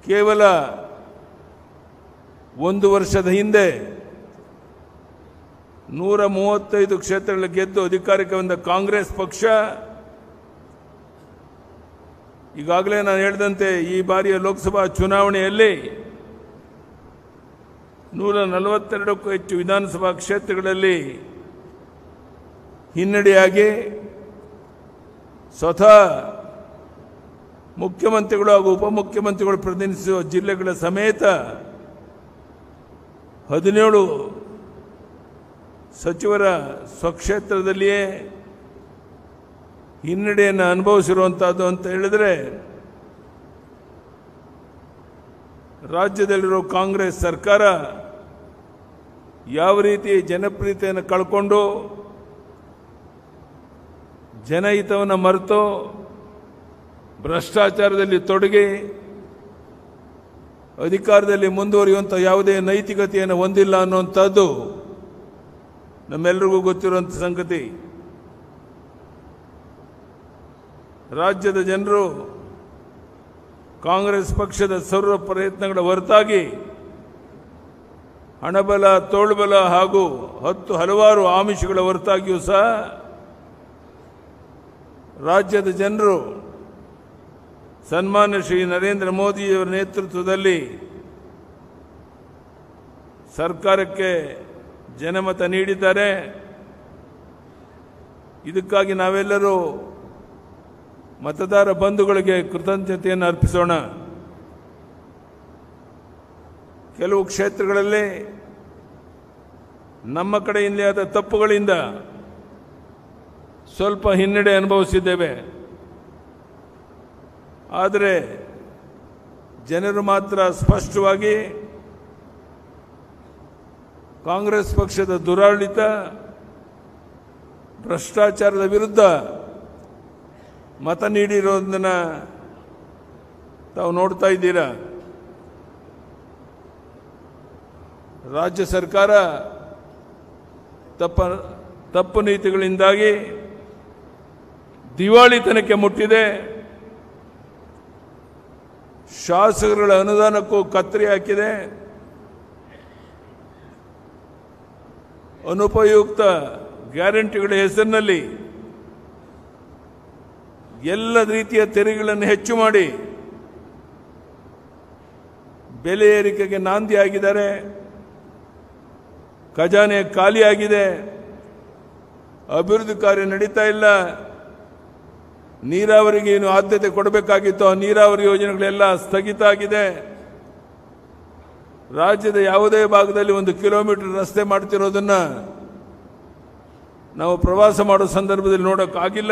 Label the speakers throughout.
Speaker 1: ಕೇವಲ ಒಂದು ವರ್ಷದ ಹಿಂದೆ 135 ಕ್ಷೇತ್ರಗಳ ಗೆದ್ದು ಅಧಿಕಾರಕ್ಕೆ ಬಂದ ಕಾಂಗ್ರೆಸ್ ಪಕ್ಷ ಈಗಾಗಲೇ ನಾನು ಹೇಳಿದಂತೆ ಈ ಬಾರಿಯ ಲೋಕಸಭಾ ಚುನಾವಣೆಯಲ್ಲಿ 142ಕ್ಕೂ ಹೆಚ್ಚು ವಿಧಾನಸಭಾ ಕ್ಷೇತ್ರಗಳಲ್ಲಿ ಹಿನ್ನಡೆಯಾಗಿ ಸ್ವತಃ ಮುಖ್ಯಮಂತ್ರಿಗಳು ಹಾಗೂ ಉಪಮುಖ್ಯಮಂತ್ರಿಗಳು ಪ್ರತಿನಿಧಿಸುವ ಜಿಲ್ಲೆಗಳ ಸಮೇತ 17 ಸಚಿವರ ಸ್ವಕ್ಷೇತ್ರದಲ್ಲಿಯೇ ಹಿನ್ನಡೆಯನ್ನು ಅನುಭವಿಸಿರುವಂಥದ್ದು ಅಂತ ಹೇಳಿದರೆ ರಾಜ್ಯದಲ್ಲಿರೋ ಕಾಂಗ್ರೆಸ್ ಸರ್ಕಾರ ಯಾವ ರೀತಿ ಜನಪ್ರಿಯತೆಯನ್ನು ಕಳ್ಕೊಂಡು ಜನಹಿತವನ್ನು ಮರೆತು ಭ್ರಷ್ಟಾಚಾರದಲ್ಲಿ ತೊಡಗಿ ಅಧಿಕಾರದಲ್ಲಿ ಮುಂದುವರಿಯುವಂಥ ಯಾವುದೇ ನೈತಿಕತೆಯನ್ನು ಹೊಂದಿಲ್ಲ ಅನ್ನುವಂಥದ್ದು ನಮ್ಮೆಲ್ಲರಿಗೂ ಗೊತ್ತಿರುವಂಥ ಸಂಗತಿ. ರಾಜ್ಯದ ಜನರು ಕಾಂಗ್ರೆಸ್ ಪಕ್ಷದ ಸರ್ವ ಪ್ರಯತ್ನಗಳ ಹೊರತಾಗಿ ಹಣಬಲ, ತೋಳ್ಬಲ ಹಾಗೂ ಹಲವಾರು ಆಮಿಷಗಳ ಹೊರತಾಗಿಯೂ ಸಹ ರಾಜ್ಯದ ಜನರು ಸನ್ಮಾನ್ಯ ಶ್ರೀ ನರೇಂದ್ರ ಮೋದಿಯವರ ನೇತೃತ್ವದಲ್ಲಿ ಸರ್ಕಾರಕ್ಕೆ ಜನಮತ ನೀಡಿದ್ದಾರೆ. ಇದಕ್ಕಾಗಿ ನಾವೆಲ್ಲರೂ ಮತದಾರ ಬಂಧುಗಳಿಗೆ ಕೃತಜ್ಞತೆಯನ್ನು ಅರ್ಪಿಸೋಣ. ಕೆಲವು ಕ್ಷೇತ್ರಗಳಲ್ಲಿ ನಮ್ಮ ಕಡೆಯಿಂದಲೇ ಆದ ತಪ್ಪುಗಳಿಂದ ಸ್ವಲ್ಪ ಹಿನ್ನಡೆ ಅನುಭವಿಸಿದ್ದೇವೆ. ಆದರೆ ಜನರು ಮಾತ್ರ ಸ್ಪಷ್ಟವಾಗಿ ಕಾಂಗ್ರೆಸ್ ಪಕ್ಷದ ದುರಾಡಳಿತ, ಭ್ರಷ್ಟಾಚಾರದ ವಿರುದ್ಧ ಮತ ನೀಡಿರೋದನ್ನು ತಾವು ನೋಡ್ತಾ ಇದ್ದೀರಾ. ರಾಜ್ಯ ಸರ್ಕಾರ ತಪ್ಪು ನೀತಿಗಳಿಂದಾಗಿ ದಿವಾಳಿತನಕ್ಕೆ ಮುಟ್ಟಿದೆ. ಶಾಸಕರುಗಳ ಅನುದಾನಕ್ಕೂ ಕತ್ತರಿ ಹಾಕಿದೆ. ಅನುಪಯುಕ್ತ ಗ್ಯಾರಂಟಿಗಳ ಹೆಸರಿನಲ್ಲಿ ಎಲ್ಲ ರೀತಿಯ ತೆರಿಗೆಗಳನ್ನು ಹೆಚ್ಚು ಮಾಡಿ ಬೆಲೆ ಏರಿಕೆಗೆ ನಾಂದಿಯಾಗಿದ್ದಾರೆ. ಖಜಾನೆ ಖಾಲಿಯಾಗಿದೆ. ಅಭಿವೃದ್ಧಿ ಕಾರ್ಯ ನಡೀತಾ ಇಲ್ಲ. ನೀರಾವರಿಗೆ ಏನು ಆದ್ಯತೆ ಕೊಡಬೇಕಾಗಿತ್ತು ಆ ನೀರಾವರಿ ಯೋಜನೆಗಳೆಲ್ಲ ಸ್ಥಗಿತ ಆಗಿದೆ. ರಾಜ್ಯದ ಯಾವುದೇ ಭಾಗದಲ್ಲಿ 1 ಕಿಲೋಮೀಟರ್ ರಸ್ತೆ ಮಾಡ್ತಿರೋದನ್ನ ನಾವು ಪ್ರವಾಸ ಮಾಡೋ ಸಂದರ್ಭದಲ್ಲಿ ನೋಡೋಕ್ಕಾಗಿಲ್ಲ.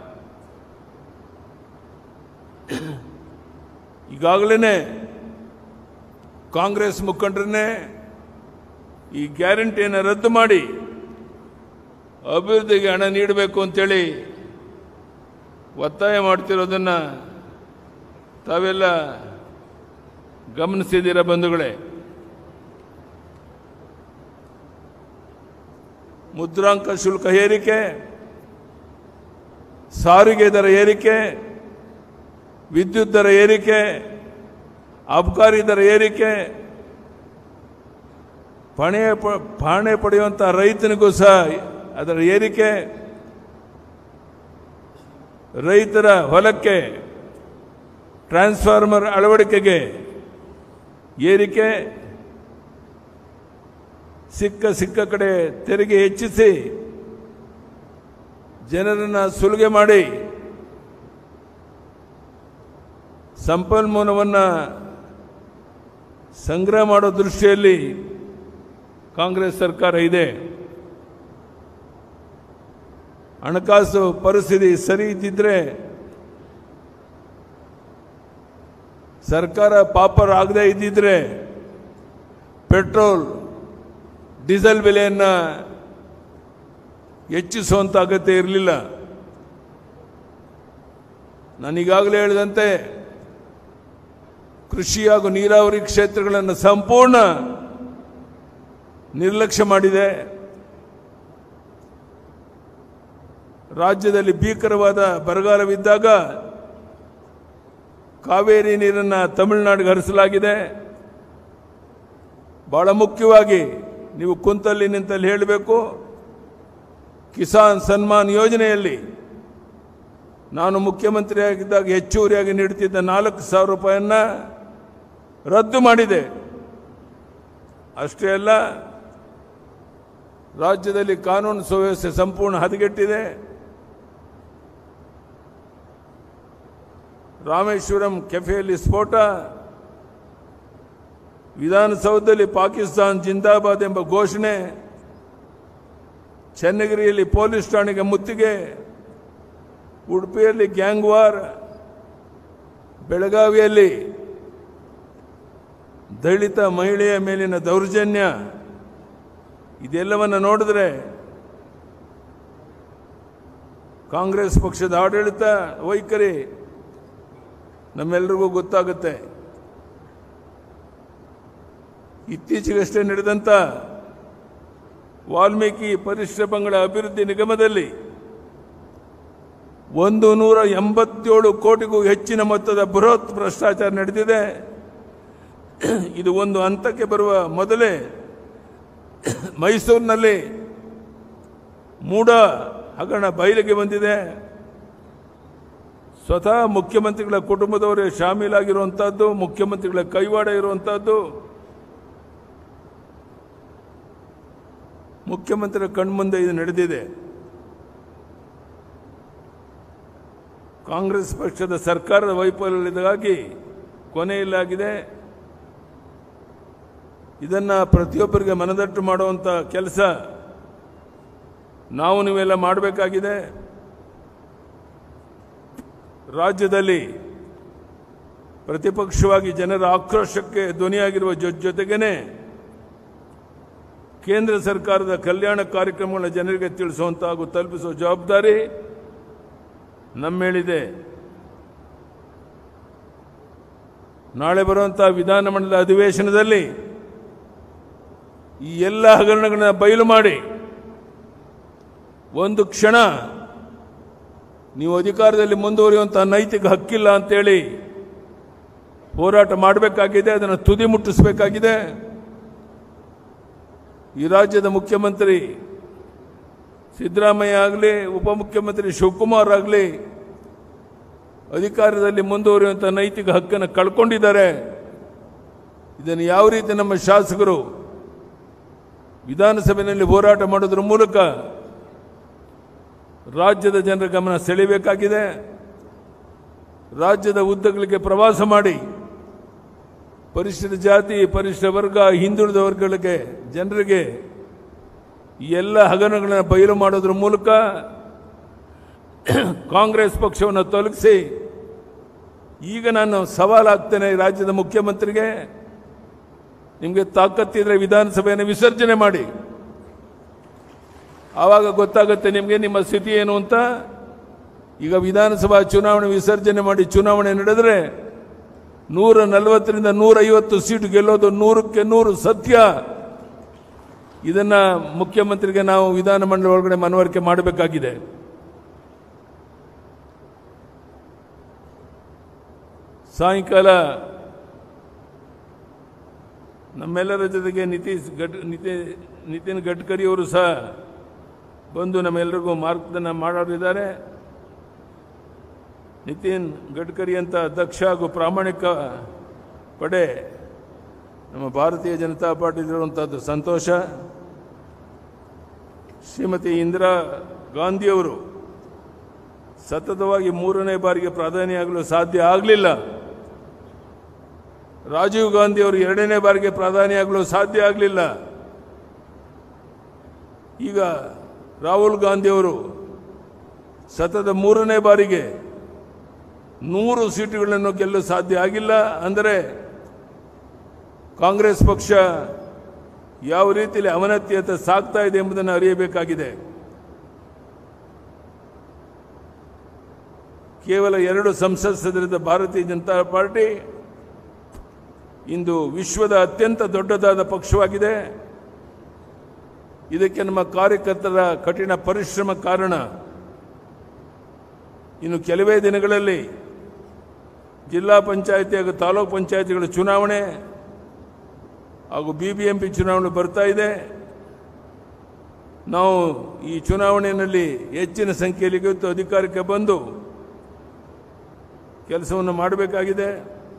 Speaker 1: ಈಗಾಗಲೇ ಕಾಂಗ್ರೆಸ್ ಮುಖಂಡರನ್ನೇ ಈ ಗ್ಯಾರಂಟಿಯನ್ನು ರದ್ದು ಮಾಡಿ ಅಭಿವೃದ್ಧಿಗೆ ಹಣ ನೀಡಬೇಕು ಅಂತೇಳಿ ಒತ್ತಾಯ ಮಾಡ್ತಿರೋದನ್ನು ತಾವೆಲ್ಲ ಗಮನಿಸಿದ್ದೀರ ಬಂಧುಗಳೇ. ಮುದ್ರಾಂಕ ಶುಲ್ಕ ಏರಿಕೆ, ಸಾರಿಗೆ ದರ ಏರಿಕೆ, ವಿದ್ಯುತ್ ದರ ಏರಿಕೆ, ಅಬಕಾರಿ ದರ ಏರಿಕೆ, ಪಾಣೆ ಪಡೆಯುವಂಥ ರೈತನಿಗೂ ಸಹ ಅದರ ಏರಿಕೆ, ರೈತರ ಹೊಲಕ್ಕೆ ಟ್ರಾನ್ಸ್ಫಾರ್ಮರ್ ಅಳವಡಿಕೆಗೆ ಏರಿಕೆ, ಸಿಕ್ಕ ಕಡೆ ತೆರಿಗೆ ಹೆಚ್ಚಿಸಿ ಜನರನ್ನು ಸುಲಿಗೆ ಮಾಡಿ ಸಂಪನ್ಮೂಲವನ್ನು ಸಂಗ್ರಹ ಮಾಡೋ ದೃಷ್ಟಿಯಲ್ಲಿ ಕಾಂಗ್ರೆಸ್ ಸರ್ಕಾರ ಇದೆ. ಹಣಕಾಸು ಪರಿಸ್ಥಿತಿ ಸರಿ ಇದ್ದಿದ್ರೆ ಸರ್ಕಾರ ಪಾಪರ್ ಆಗದೇ ಇದ್ದಿದ್ರೆ ಪೆಟ್ರೋಲ್ ಡೀಸೆಲ್ ಬೆಲೆಯನ್ನು ಹೆಚ್ಚಿಸುವಂಥ ಅಗತ್ಯ ಇರಲಿಲ್ಲ. ನಾನೀಗಾಗಲೇ ಹೇಳಿದಂತೆ ಕೃಷಿ ಹಾಗೂ ನೀರಾವರಿ ಕ್ಷೇತ್ರಗಳನ್ನು ಸಂಪೂರ್ಣ ನಿರ್ಲಕ್ಷ್ಯ ಮಾಡಿದೆ. ರಾಜ್ಯದಲ್ಲಿ ಭೀಕರವಾದ ಬರಗಾಲವಿದ್ದಾಗ ಕಾವೇರಿ ನೀರನ್ನು ತಮಿಳುನಾಡಿಗೆ ಹರಿಸಲಾಗಿದೆ. ಬಹಳ ಮುಖ್ಯವಾಗಿ ನೀವು ಕುಂತಲ್ಲಿ ನಿಂತಲ್ಲಿ ಹೇಳಬೇಕು, ಕಿಸಾನ್ ಸನ್ಮಾನ್ ಯೋಜನೆಯಲ್ಲಿ ನಾನು ಮುಖ್ಯಮಂತ್ರಿಯಾಗಿದ್ದಾಗ ಹೆಚ್ಚುವರಿಯಾಗಿ ನೀಡುತ್ತಿದ್ದ 4,000 ರೂಪಾಯಿಯನ್ನ ರದ್ದು ಮಾಡಿದೆ. ಅಷ್ಟೇ ಅಲ್ಲ, ರಾಜ್ಯದಲ್ಲಿ ಕಾನೂನು ಸುವ್ಯವಸ್ಥೆ ಸಂಪೂರ್ಣ ಹದಗೆಟ್ಟಿದೆ. ರಾಮೇಶ್ವರಂ ಕೆಫೆಯಲ್ಲಿ ಸ್ಫೋಟ, ವಿಧಾನಸೌಧದಲ್ಲಿ ಪಾಕಿಸ್ತಾನ್ ಜಿಂದಾಬಾದ್ ಎಂಬ ಘೋಷಣೆ, ಚನ್ನಗಿರಿಯಲ್ಲಿ ಪೊಲೀಸ್ ಠಾಣೆಗೆ ಮುತ್ತಿಗೆ, ಉಡುಪಿಯಲ್ಲಿ ಗ್ಯಾಂಗ್ ವಾರ್, ಬೆಳಗಾವಿಯಲ್ಲಿ ದಲಿತ ಮಹಿಳೆಯ ಮೇಲಿನ ದೌರ್ಜನ್ಯ, ಇದೆಲ್ಲವನ್ನು ನೋಡಿದ್ರೆ ಕಾಂಗ್ರೆಸ್ ಪಕ್ಷದ ಆಡಳಿತ ವೈಖರಿ ನಮ್ಮೆಲ್ಲರಿಗೂ ಗೊತ್ತಾಗುತ್ತೆ. ಇತ್ತೀಚೆಗಷ್ಟೇ ನಡೆದಂಥ ವಾಲ್ಮೀಕಿ ಪರಿಶಿಷ್ಟ ಪಂಗಡ ಅಭಿವೃದ್ಧಿ ನಿಗಮದಲ್ಲಿ 187 ಕೋಟಿಗೂ ಹೆಚ್ಚಿನ ಮೊತ್ತದ ಬೃಹತ್ ಭ್ರಷ್ಟಾಚಾರ ನಡೆದಿದೆ. ಇದು ಒಂದು ಹಂತಕ್ಕೆ ಬರುವ ಮೊದಲೇ ಮೈಸೂರಿನಲ್ಲಿ ಮೂಡ ಹಗರಣ ಬಯಲಿಗೆ ಬಂದಿದೆ. ಸ್ವತಃ ಮುಖ್ಯಮಂತ್ರಿಗಳ ಕುಟುಂಬದವರೇ ಶಾಮೀಲಾಗಿರುವಂತಹದ್ದು, ಮುಖ್ಯಮಂತ್ರಿಗಳ ಕೈವಾಡ ಇರುವಂತಹದ್ದು, ಮುಖ್ಯಮಂತ್ರಿಗಳ ಕಣ್ಮುಂದೆ ಇದು ನಡೆದಿದೆ. ಕಾಂಗ್ರೆಸ್ ಪಕ್ಷದ ಸರ್ಕಾರದ ವೈಫಲ್ಯದಿಂದಾಗಿ ಕೊನೆಯಿಲ್ಲಾಗಿದೆ. ಇದನ್ನು ಪ್ರತಿಯೊಬ್ಬರಿಗೆ ಮನದಟ್ಟು ಮಾಡುವಂಥ ಕೆಲಸ ನಾವು ನೀವೆಲ್ಲ ಮಾಡಬೇಕಾಗಿದೆ. ರಾಜ್ಯದಲ್ಲಿ ಪ್ರತಿಪಕ್ಷವಾಗಿ ಜನರ ಆಕ್ರೋಶಕ್ಕೆ ಧ್ವನಿಯಾಗಿರುವ ಜೊತೆಗೇನೆ ಕೇಂದ್ರ ಸರ್ಕಾರದ ಕಲ್ಯಾಣ ಕಾರ್ಯಕ್ರಮಗಳ ಜನರಿಗೆ ತಿಳಿಸುವಂಥ ಹಾಗೂ ತಲುಪಿಸುವ ಜವಾಬ್ದಾರಿ ನಮ್ಮೇಳಿದೆ. ನಾಳೆ ಬರುವಂಥ ವಿಧಾನಮಂಡಲ ಅಧಿವೇಶನದಲ್ಲಿ ಈ ಎಲ್ಲ ಹಗರಣಗಳನ್ನ ಬಯಲು ಮಾಡಿ ಒಂದು ಕ್ಷಣ ನೀವು ಅಧಿಕಾರದಲ್ಲಿ ಮುಂದುವರಿಯುವಂತಹ ನೈತಿಕ ಹಕ್ಕಿಲ್ಲ ಅಂತೇಳಿ ಹೋರಾಟ ಮಾಡಬೇಕಾಗಿದೆ. ಅದನ್ನು ತುದಿ ಮುಟ್ಟಿಸಬೇಕಾಗಿದೆ. ಈ ರಾಜ್ಯದ ಮುಖ್ಯಮಂತ್ರಿ ಸಿದ್ದರಾಮಯ್ಯ ಆಗಲಿ, ಉಪಮುಖ್ಯಮಂತ್ರಿ ಶಿವಕುಮಾರ್ ಆಗಲಿ ಅಧಿಕಾರದಲ್ಲಿ ಮುಂದುವರಿಯುವಂಥ ನೈತಿಕ ಹಕ್ಕನ್ನು ಕಳ್ಕೊಂಡಿದ್ದಾರೆ. ಇದನ್ನು ಯಾವ ರೀತಿ ನಮ್ಮ ಶಾಸಕರು ವಿಧಾನಸಭೆಯಲ್ಲಿ ಹೋರಾಟ ಮಾಡೋದ್ರ ಮೂಲಕ ರಾಜ್ಯದ ಜನರ ಗಮನ ಸೆಳೆಯಬೇಕಾಗಿದೆ. ರಾಜ್ಯದ ಉದ್ದಗಲಿಗೆ ಪ್ರವಾಸ ಮಾಡಿ ಪರಿಶಿಷ್ಟ ಜಾತಿ, ಪರಿಶಿಷ್ಟ ವರ್ಗ, ಹಿಂದುಳಿದ ವರ್ಗಗಳಿಗೆ ಜನರಿಗೆ ಈ ಎಲ್ಲ ಹಗರಣಗಳನ್ನು ಬಯಲು ಮಾಡೋದ್ರ ಮೂಲಕ ಕಾಂಗ್ರೆಸ್ ಪಕ್ಷವನ್ನು ತೊಲಗಿಸಿ, ಈಗ ನಾನು ಸವಾಲಾಗ್ತೇನೆ ರಾಜ್ಯದ ಮುಖ್ಯಮಂತ್ರಿಗೆ, ನಿಮಗೆ ತಾಕತ್ತಿದ್ರೆ ವಿಧಾನಸಭೆಯನ್ನು ವಿಸರ್ಜನೆ ಮಾಡಿ. ಆವಾಗ ಗೊತ್ತಾಗುತ್ತೆ ನಿಮಗೆ ನಿಮ್ಮ ಸ್ಥಿತಿ ಏನು ಅಂತ. ಈಗ ವಿಧಾನಸಭಾ ಚುನಾವಣೆ ವಿಸರ್ಜನೆ ಮಾಡಿ ಚುನಾವಣೆ ನಡೆದರೆ 140ರಿಂದ 150 ಸೀಟು ಗೆಲ್ಲೋದು 100ಕ್ಕೆ 100 ಸತ್ಯ. ಇದನ್ನ ಮುಖ್ಯಮಂತ್ರಿಗೆ ನಾವು ವಿಧಾನಮಂಡಲ ಒಳಗಡೆ ಮನವರಿಕೆ ಮಾಡಬೇಕಾಗಿದೆ. ಸಾಯಂಕಾಲ ನಮ್ಮೆಲ್ಲರ ಜೊತೆಗೆ ನಿತಿನ್ ಗಡ್ಕರಿ ಅವರು ಸಹ ಬಂದು ನಮ್ಮೆಲ್ಲರಿಗೂ ಮಾರ್ಗದರ್ಶನ ಮಾಡೋರಿದ್ದಾರೆ. ನಿತಿನ್ ಗಡ್ಕರಿ ಅಂತ ದಕ್ಷ ಹಾಗೂ ಪ್ರಾಮಾಣಿಕ ಪಡೆ ನಮ್ಮ ಭಾರತೀಯ ಜನತಾ ಪಾರ್ಟಿಲಿರುವಂಥದ್ದು ಸಂತೋಷ. ಶ್ರೀಮತಿ ಇಂದಿರಾ ಗಾಂಧಿಯವರು ಸತತವಾಗಿ 3ನೇ ಬಾರಿಗೆ ಪ್ರಧಾನಿಯಾಗಲು ಸಾಧ್ಯ ಆಗಲಿಲ್ಲ. ರಾಜೀವ್ ಗಾಂಧಿ ಅವರು 2ನೇ ಬಾರಿಗೆ ಪ್ರಧಾನಿಯಾಗಲು ಸಾಧ್ಯ ಆಗಲಿಲ್ಲ. ಈಗ ರಾಹುಲ್ ಗಾಂಧಿ ಅವರು ಸತತ 3ನೇ ಬಾರಿಗೆ 100 ಸೀಟುಗಳನ್ನು ಗೆಲ್ಲಲು ಸಾಧ್ಯ ಆಗಿಲ್ಲ. ಅಂದರೆ ಕಾಂಗ್ರೆಸ್ ಪಕ್ಷ ಯಾವ ರೀತಿಯಲ್ಲಿ ಅವನತಿಯತ್ತ ಸಾಗ್ತಾ ಇದೆ ಎಂಬುದನ್ನು ಅರಿಯಬೇಕಾಗಿದೆ. ಕೇವಲ 2 ಸಂಸತ್ ಸದಸ್ಯರಿದ್ದ ಭಾರತೀಯ ಜನತಾ ಪಾರ್ಟಿ ಇಂದು ವಿಶ್ವದ ಅತ್ಯಂತ ದೊಡ್ಡದಾದ ಪಕ್ಷವಾಗಿದೆ. ಇದಕ್ಕೆ ನಮ್ಮ ಕಾರ್ಯಕರ್ತರ ಕಠಿಣ ಪರಿಶ್ರಮ ಕಾರಣ. ಇನ್ನು ಕೆಲವೇ ದಿನಗಳಲ್ಲಿ ಜಿಲ್ಲಾ ಪಂಚಾಯಿತಿ ಹಾಗೂ ತಾಲೂಕು ಪಂಚಾಯಿತಿಗಳ ಚುನಾವಣೆ ಹಾಗೂ BBMP ಚುನಾವಣೆ ಬರ್ತಾ ಇದೆ. ನಾವು ಈ ಚುನಾವಣೆಯಲ್ಲಿ ಹೆಚ್ಚಿನ ಸಂಖ್ಯೆಯಲ್ಲಿ ಗೆದ್ದು ಅಧಿಕಾರಕ್ಕೆ ಬಂದು ಕೆಲಸವನ್ನು ಮಾಡಬೇಕಾಗಿದೆ.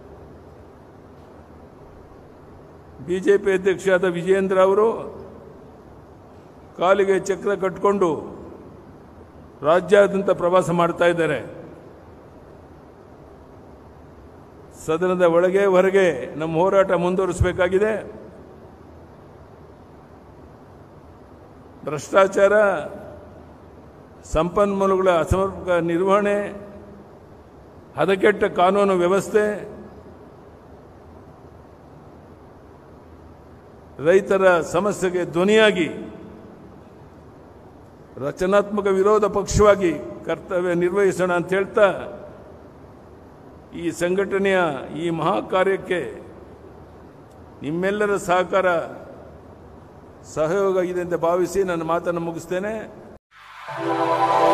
Speaker 1: ಬಿಜೆಪಿ ಅಧ್ಯಕ್ಷರಾದ ವಿಜಯೇಂದ್ರ ಅವರು ಕಾಲಿಗೆ ಚಕ್ರ ಕಟ್ಟಿಕೊಂಡು ರಾಜ್ಯಾದ್ಯಂತ ಪ್ರವಾಸ ಮಾಡ್ತಾ ಇದ್ದಾರೆ. ಸದನದ ಒಳಗೆ ಹೊರಗೆ ನಮ್ಮ ಹೋರಾಟ ಮುಂದುವರಿಸಬೇಕಾಗಿದೆ. ಭ್ರಷ್ಟಾಚಾರ, ಸಂಪನ್ಮೂಲಗಳ ಅಸಮರ್ಪಕ ನಿರ್ವಹಣೆ, ಹದಗೆಟ್ಟ ಕಾನೂನು ವ್ಯವಸ್ಥೆ, ರೈತರ ಸಮಸ್ಯೆಗೆ ಧ್ವನಿಯಾಗಿ ರಚನಾತ್ಮಕ ವಿರೋಧ ಪಕ್ಷವಾಗಿ ಕರ್ತವ್ಯ ನಿರ್ವಹಿಸೋಣ ಅಂತ ಹೇಳ್ತಾ ಈ ಸಂಘಟನೆಯ ಈ ಮಹಾ ಕಾರ್ಯಕ್ಕೆ ನಿಮ್ಮೆಲ್ಲರ ಸಹಯೋಗ ಇದೆ ಅಂತ ಭಾವಿಸಿ ನನ್ನ ಮಾತನ್ನು ಮುಗಿಸ್ತೇನೆ.